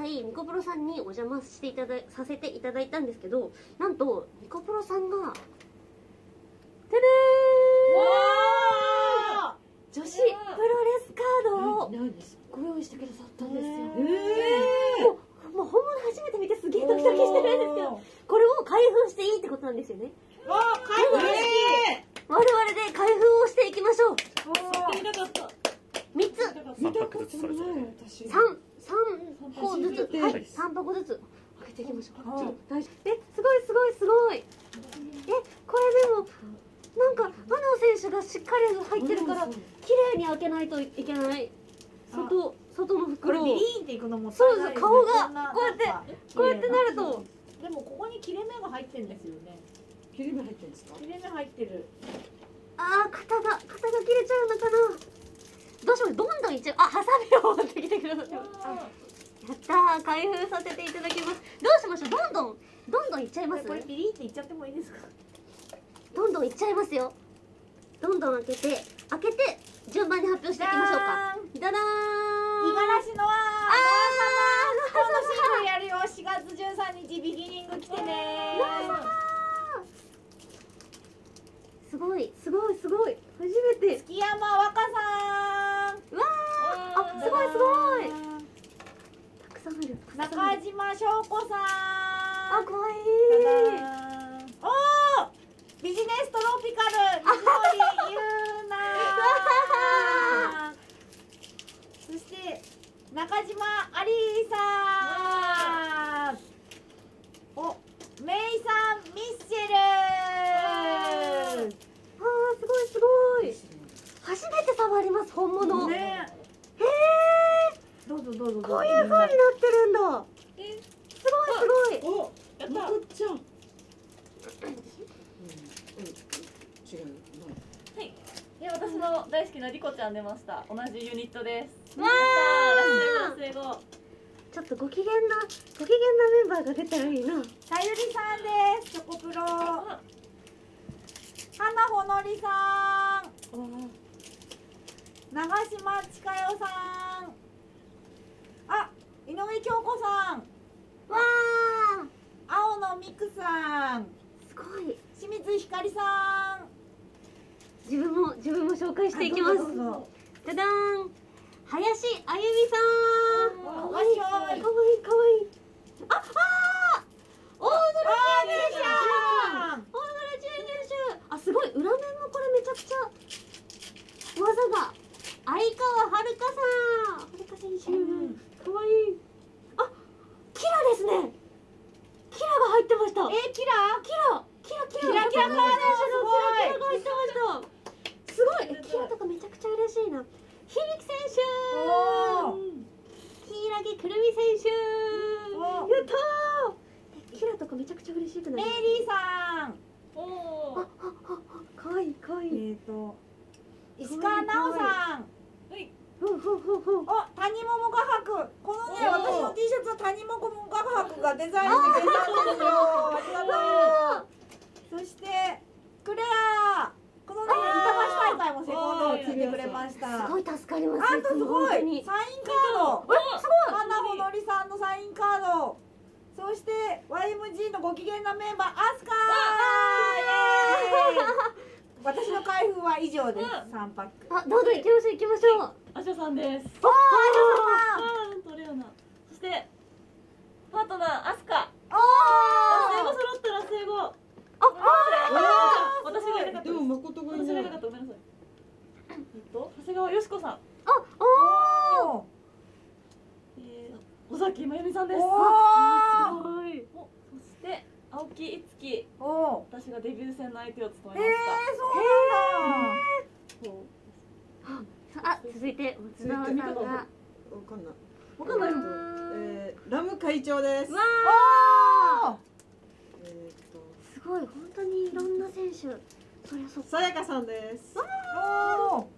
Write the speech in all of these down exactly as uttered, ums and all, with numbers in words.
回ニコプロさんにお邪魔していたださせていただいたんですけど、なんとニコプロさんがてれー女子プロレスカードをご用意してくださったんですよ。えー、もうもう本物初めて見てすげえドキドキしてるんですけど、これを開封していいってことなんですよね。 わあ、開封して我々で開封をしていきましょう。 見たかった。 みっつ三箱ずつそれぞれ。 三三個ずつ、はい、三箱ずつ開けていきましょう。ちょっと大丈夫。え、すごいすごいすごい。え、これでもなんかあの選手がしっかり入ってるから綺麗に開けないといけない。外外の袋を。 ビリーンっていくのもそうです。顔がこうやってこうやってなると。 でもここに切れ目が入ってるんですよね。 切れ目入ってるんですか？ 切れ目入ってる。 ああ、肩が肩が切れちゃうのかな。どうしよう、どんどんいっちゃう。あ、ハサミを持ってきてくださってます。やったー、開封させていただきます。どうしましょう、どんどんどんどんいっちゃいます。 これビリーンっていっちゃってもいいですか？ どんどんいっちゃいますよ。どんどん開けて開けて順番に発表していきましょうか。ダダーン。 五十嵐のはあー、 このシングルやるよ。しがつじゅうさんにちビギニング来てねー。 すごいすごいすごい、初めて。 月山若さん。 わー、あ、すごいすごい。たくさんある。 中島翔子さん。 あ、かわいい。 おお、ビジネストロピカル水森優奈。そして中島アリーさん。お、メイさん、ミッシェル。 あー、すごいすごい。初めて触ります、本物。 ね、 へえ。 どうぞどうぞどうぞ。 こういう風になってるんだ。 え、 すごいすごい。 お、 やった。 まこっちゃん。うん、うん、違う。 はい。で、私の大好きなリコちゃん出ました。同じユニットです。 わー。ラスベガス英語。 ちょっとご機嫌なご機嫌なメンバーが出たらいいな。 さゆりさんです。チョコプロ。花ほのりさん。長島千佳代さん。あ、井上京子さん。 わー、 青野美久さん。 すごい。 清水ひかりさん。 自分も自分も紹介していきます。 どうぞどうぞ。 じゃだーん。林あゆみさん。 わかわいいかわいいかわいい。あ、あー、大空知恵選手。大空知恵選手。あ、すごい。裏面もこれめちゃくちゃ技が。相川遥さん。遥選手。かわいい。あ、キラですね。キラが入ってました。 え、キラキラキラキラキラキラカード。 キラが入ってました。すごい。え、キラとかめちゃくちゃ嬉しいな。響選手。 おー。 柊くるみ選手。 おやったー。え、キラとかめちゃくちゃ嬉しくなメイい。 リーさん。 おー。 あ、あ、あ、あ、かわいいかわいい。 えっと石川奈緒さん。 ほうほうほうほう。 お、谷桃画伯。このね、 おー私の T シャツは谷桃画伯がデザインしてくれたんですよ。ありがわとう。そしてクレア。このね、板橋大会もセコンドをついてくれましー、 た。 すごい助かります。 あとすごいサインカード。 え、すごい。 花ほのりさんのサインカード。そして ワイエムジー のご機嫌なメンバーアスカー。イエーイ。私の開封は以上です。さんパック。 あ、どうぞ行きましょう行きましょう。 アショさんです。 おー、 あー、トレオナ。そしてパートナーアスカ。 お生後揃ったら生後。 あ、あ私がやりたかったでです。 も誠がいない私がやりたかった。ごめんなさい。えっと長谷川よしこさん。 あ、おー。 お。 えー、尾崎真由美さんです。 おあー、すー。 ごい。お、そして青木いつき。 お。 私がデビュー戦の相手を務めええ、 ました。 そうなんだ。 そうあ、続いて松沢さんが。 わかんない。 わかんないの。 えー、ラム会長です。 わお。 えーっと、 ー、すごい、本当にいろんな選手。そりゃそっか。 さやかさんです。 おお。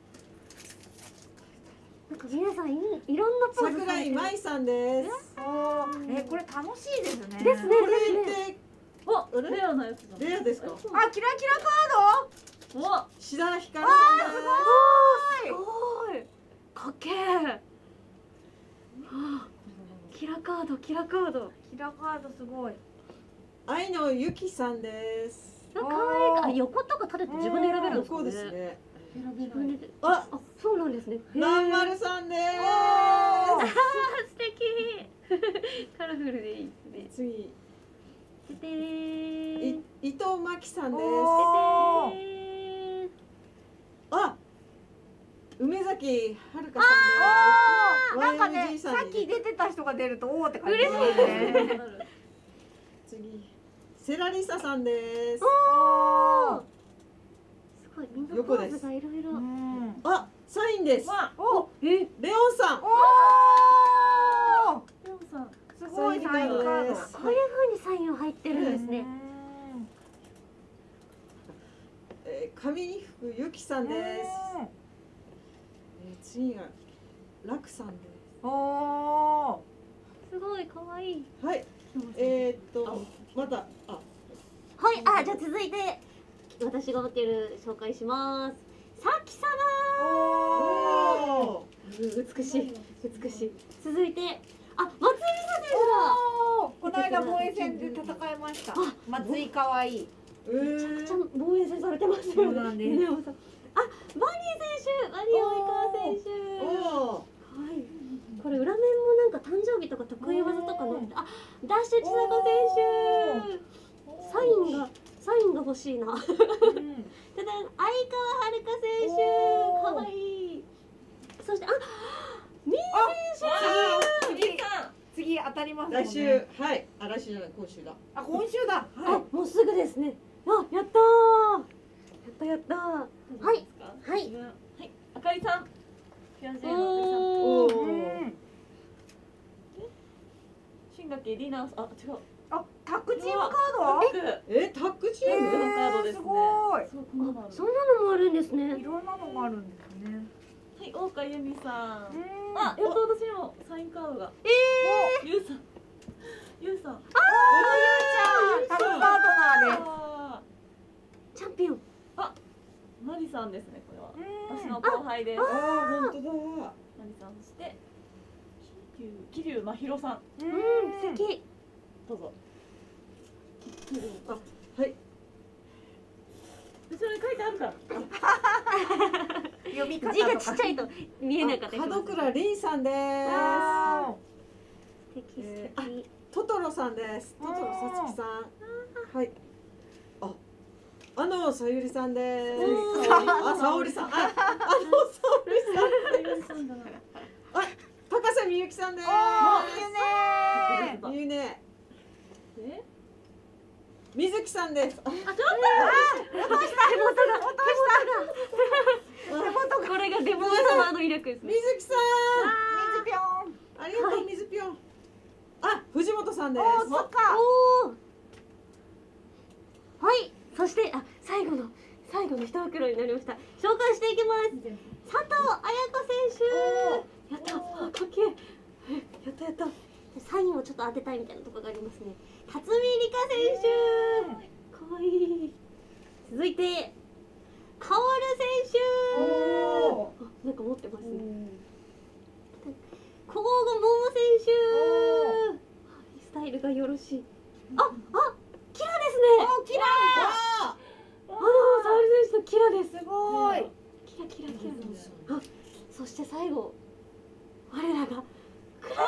なんか皆さんいいろんなポーズさ桜れてる。 井舞さんです。 え、これ楽しいですね。 ですねこれってお、 あれレアなやつじゃん。 レアですか？ あ、キラキラカード。 お、 志田ひかるあさんです。 ー、すごい。かっけー。はあ、キラカードキラカード。 キラカードすごい。 愛のゆきさんです。 あ、可愛い。あ、横とか縦と自分で選べるんですかね。 こうですね。 選べ自分で。 あ、 あ、そうなんですね。 ランマル。 ルさんであー、素敵。カラフルでいいですね。 す。次、 ててーい伊藤真希さんです。 おーててーあ、梅崎遥香あーなんかワイエムね、 ジーささんにっき出てた人が出るとおーって感じです嬉しいね。 さんです。次、セラリサさんです。 おー。すごい、みんなポ横ですーズがいろいろ。 うん。 あ、サインです。 わお、 え、 レオンさん。 おー。 レオさんすごいサインカード。 ですこういう風にサインを入ってるんですね。 えー、上福ゆきさんです。えー、次が楽さんでうん。おすごい可愛い。 す。はい。えー、っとまたあはい、あ、じゃあ続いて私が持っている紹介します。さき様。 ー。おー。 お美しい、美しい。続いて、あ、松井美沙選手だ。 おー。この間防衛戦で戦いました。松井可愛い。 えめちゃくちゃー、 防衛戦されてますよね。 そうなんですね山さんあ、バニー選手、バニー及川選手。 おはい。これ裏面もなんか誕生日とか得意技とか載って、あ、ダッシュ千坂選手。サインが、サインが欲しいな。 うん。 ただ、相川遥香選手、 おー可愛い。そして、あ、みー選わ次次さん次当たりますもんね。 来週はいあ来週じゃない今週だ。 あ、今週だ。 手。 はあ、もうすぐですね。あ、やったー。やったやったー。はい。はい。 はいあかりさんピアジェのあかりさんおー。 い。うーん。 新垣リナあ違うあ、タッグチームカード？ ええタッグチーえム？ のカードですねすごい。 そうこんなのああ、 るそんなのもあるんですいね。 ろんなのがあるんですね。 はい大岡由美さんうん。 あやっと私にもサインカードがえゆうさんゆうさんおゆうちゃん、タッグパートナーです。 あー、チャンピオン。 ーマリさんですねこれはうん私の後輩ですあー本当だ。 マリさんそして桐生真宙さんうん、素敵。 どうぞあはい後ろに書いてあるから読み方字がとか。 ちっちゃいと見えなかったりします。 門倉凛さんです。 あ素敵え素敵。 トトロさんです。トトロさつきさん。はい。あ、あのさゆりさんです。 おーあ、さおりさん。あ、あのさおりさん。 ゆうさんだな高瀬みゆきさんです。 ー、いいねいいね。 えみずきさんです。あ、 あ、ちょっと。手元が、手元が。これがデモンサワーの威力ですみね。 ずきさん。 水ぴょん。 ありがとう、みずぴょん。あ、藤本さんです。 おー、そっか。 おお。はい、そして、あ、最後の、最後の一袋になりました。紹介していきます。佐藤綾子選手。やった、あ、かっけえ。やったやった。サインをちょっと当てたいみたいなところがありますね。辰巳梨花選手。かわいい。続いて、カオル選手。 おー。 あ、なんか持ってますね。 お甲賀桃選手。スタイルがよろしい。あ、あ、キラですね。 ー、キラああの沙織選手のキラです。 ー。すごい。 キラキラキラ。あ、そして最後、我らが。 おー、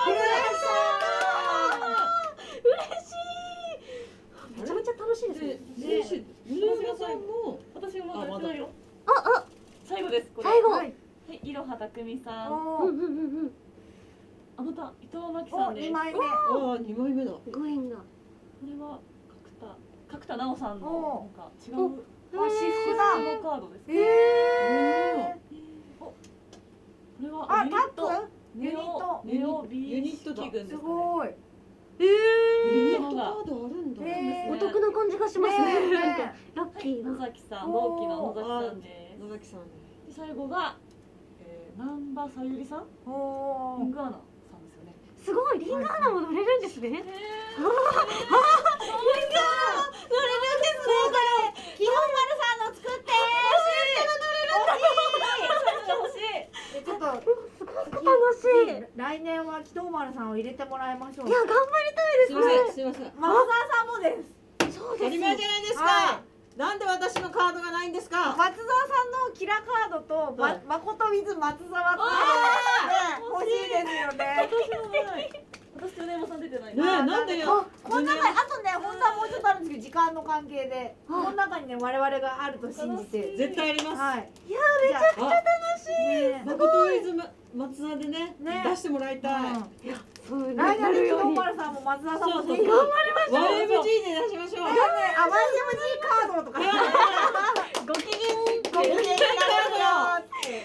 嬉しい。めちゃめちゃ楽しいですね。 選手、村島さんも。 私がまだやってないよあ、あ、 最後ですこれ最後。 はい。 はいいろはたくみさんおー、 うんうんうんうん。 あまた伊藤真希さお、 んです二枚目。 ああ、二枚目だ。 ご縁が。 これは角田角田奈緒さんのなんか違うあ、私服だ。 このカードですねえこれはあ、 ユニットタッグ。ユニッネオト。 ネオユニ B ットだ式軍ですすかねごい。 ええユニットカードあるんだ。 ー、 ねお得な感じがしますね。 ねえなんかラッキー野な。 崎さん同期の野崎さんで野崎さん。 すで最後がえー南波さゆりさんおー。 リングアナさんですよねすごい、リンガーナも乗れるんですね。リンガーナ乗れるんですね。 基本丸さんの作って。 欲しいえちょっとすごい。 楽しい。いや、 来年は紀藤丸さんを入れてもらいましょう。 頑張りたいですすいませんね。 すいません。 松沢さんもです。 そうです当たり前じゃないですか。 はなんで私のカードがないんですか。 松沢さんのキラカードと、まはい、 誠 with 松沢っていうのがね、欲しいですよね。 私と米山さん出てないねえ、なんでよ。 この中に、あとね、本当はもうちょっとあるんですけど、時間の関係で、この中にね、我々があると信じて。 絶対やります。 はい。 いや、めちゃくちゃ楽しい。 ね誠イズム松沢でねね出してもらいたい。 そう来年の紀ように。 藤丸さんも松沢さんもぜひ。 そうそうそう。ワイエムジー で出しましょう。 あ、ワイエムジー カードとか。 ご機嫌ご機嫌になるよって。 や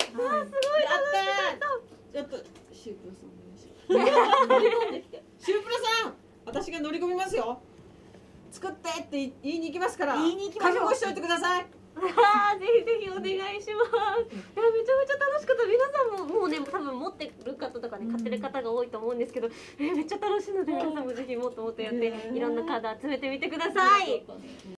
ったー。ちょっとシュープロさんお願いします。 乗り込んできてシュープロさん、私が乗り込みますよ。作ってって言いに行きますから。 言いに行きましょう覚悟しておいてください。 あー、ぜひぜひお願いします。いや、めちゃめちゃ楽しかった。皆さんももうね、多分持ってる方とかね、買ってる方が多いと思うんですけど、えーめっちゃ楽しいので、皆さんもぜひもっともっとやって、いろんなカード集めてみてください。